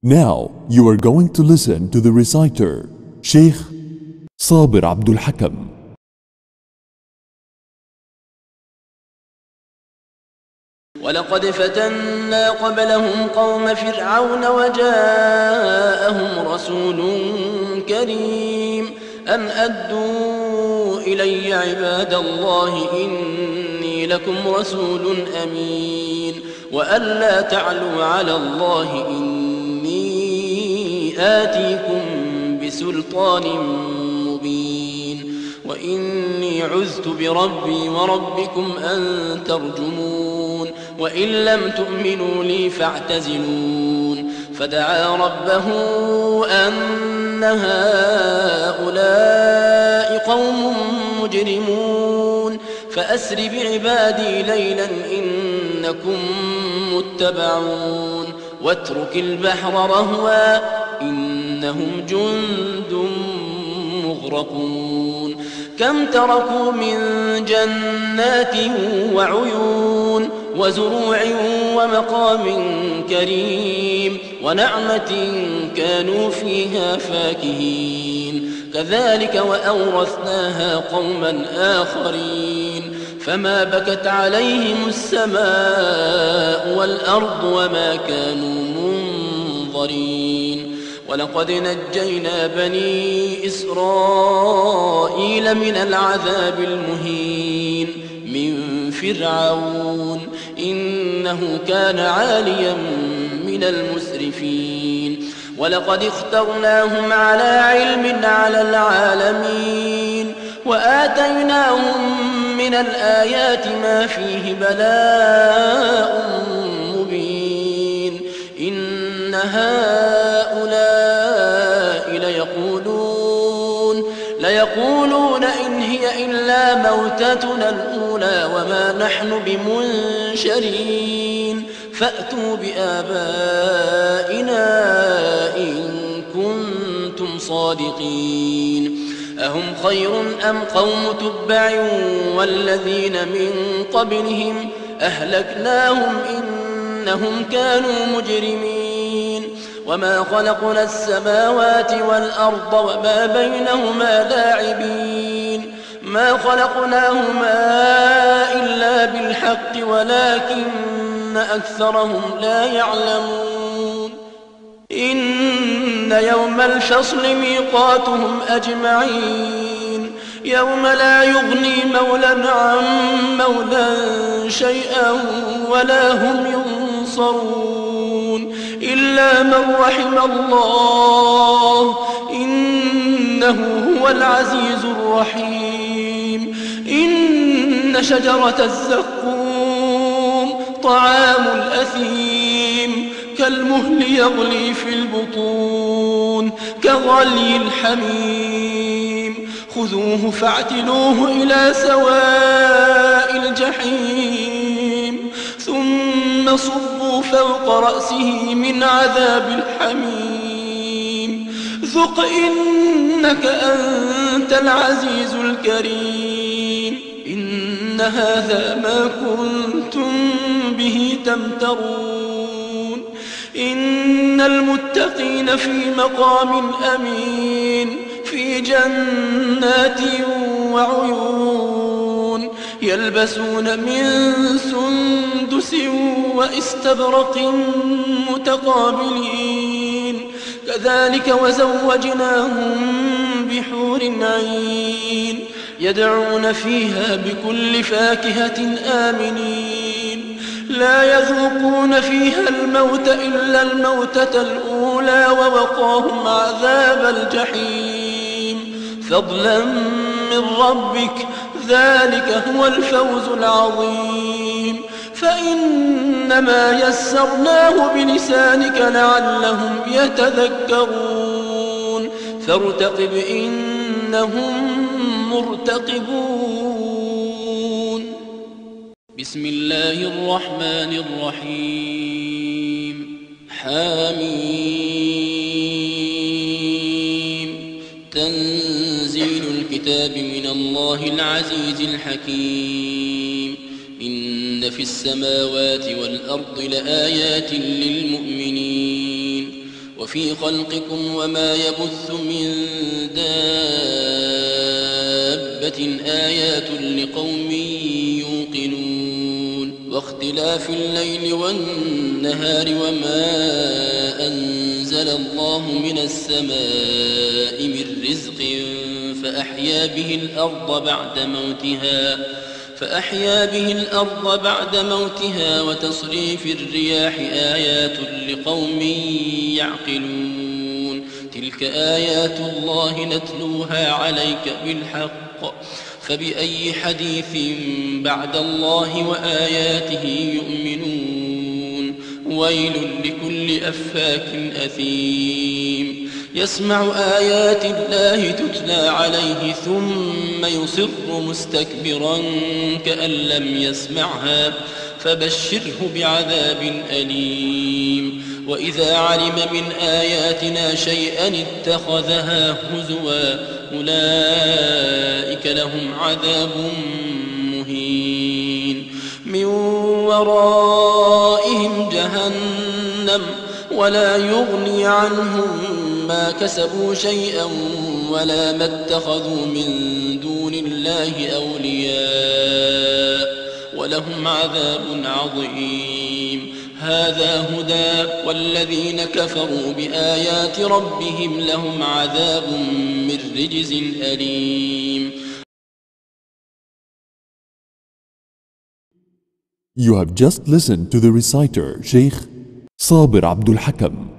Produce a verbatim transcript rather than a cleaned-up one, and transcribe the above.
Now you are going to listen to the reciter, Sheikh Sabir Abdul Hakam. ولقد فتنا قبلهم قوم فرعون وجاءهم رسول كريم أن أدوا إلي عباد الله إني لكم رسول أمين وأن لا تعلوا على الله إني آتيكم بسلطان مبين وإني عذت بربي وربكم أن ترجمون وإن لم تؤمنوا لي فاعتزلون فدعا ربه أن هؤلاء قوم مجرمون فأسر بعبادي ليلا إنكم متبعون واترك البحر رهوا إنهم جند مغرقون كم تركوا من جنات وعيون وزروع ومقام كريم ونعمة كانوا فيها فاكهين كذلك وأورثناها قوما آخرين فما بكت عليهم السماء والأرض وما كانوا منظرين ولقد نجينا بني إسرائيل من العذاب المهين من فرعون إنه كان عاليا من المسرفين ولقد اخترناهم على علم على العالمين وآتيناهم من الآيات ما فيه بلاء مبين إن هؤلاء ليقولون ليقولون إن هي إلا موتتنا الأولى وما نحن بمنشرين فأتوا بآبائنا إن كنتم صادقين أهم خير أم قوم تبع والذين من قبلهم أهلكناهم إنهم كانوا مجرمين وما خلقنا السماوات والأرض وما بينهما لاعبين ما خلقناهما إلا بالحق ولكن أكثرهم لا يعلمون إن يوم الفصل ميقاتهم أجمعين يوم لا يغني مولى عن مولى شيئا ولا هم ينصرون إلا من رحم الله إنه هو العزيز الرحيم إن شجرة الزقوم طعام الأثيم كالمهل يغلي في البطون كغلي الحميم خذوه فاعتلوه إلى سواء الجحيم ثم صبوا فوق رأسه من عذاب الحميم ذق إنك أنت العزيز الكريم إن هذا ما كنتم به تمترون إن المتقين في مقام أمين في جنات وعيون يلبسون من سندس واستبرق متقابلين كذلك وزوجناهم بحور عين يدعون فيها بكل فاكهة آمنين لا يذوقون فيها الموت إلا الموتة الأولى ووقاهم عذاب الجحيم فضلا من ربك ذلك هو الفوز العظيم فإنما يسرناه بلسانك لعلهم يتذكرون فارتقب إنهم مرتقبون بسم الله الرحمن الرحيم حميم تنزيل الكتاب من الله العزيز الحكيم إن في السماوات والأرض لآيات للمؤمنين وفي خلقكم وما يبث من دابة آيات لقوم يوقنون واختلاف الليل والنهار وما أنزل الله من السماء من رزق فأحيا به الأرض بعد موتها فأحيا به الأرض بعد موتها وتصريف الرياح آيات لقوم يعقلون تلك آيات الله نتلوها عليك بالحق فبأي حديث بعد الله وآياته يؤمنون ويل لكل أفاك أثيم يسمع آيات الله تتلى عليه ثم يصر مستكبرا كأن لم يسمعها فبشره بعذاب أليم وإذا علم من آياتنا شيئا اتخذها هزوا أولئك لهم عذاب مهين من ورائهم جهنم ولا يغني عنهم ما كسبوا شيئا ولا ما اتخذوا من دون الله أولياء ولهم عذاب عظيم هذا هدى والذين كفروا بآيات ربهم لهم عذاب من رجز أليم. You have just listened to the reciter Sheikh Sabir Abdul Hakam.